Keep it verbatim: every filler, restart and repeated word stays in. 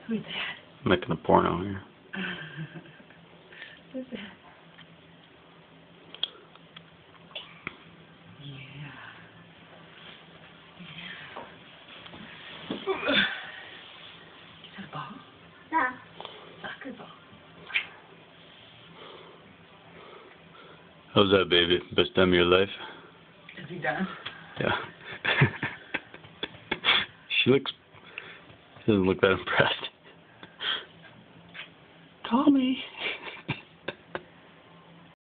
Who's that? Making a porno here. Who's that? Yeah. Yeah. Is that a ball? Yeah. Soccer ball. How's that, baby? Best time of your life? Is he done? Yeah. She looks, she doesn't look that impressed.